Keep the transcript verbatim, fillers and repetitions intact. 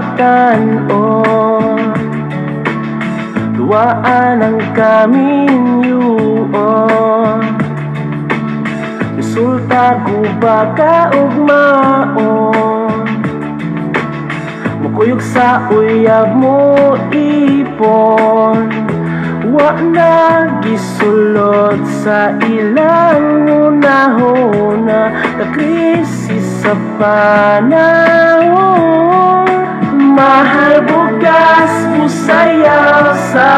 makanon. Duwaan ang kaminyoon, resulta guba kaugmaon. Mukuyog sa uyab mo ipon, wa na gisulot sa ilang unahona. Kakrisis sa panahon, mahal bugas mo sayaw sa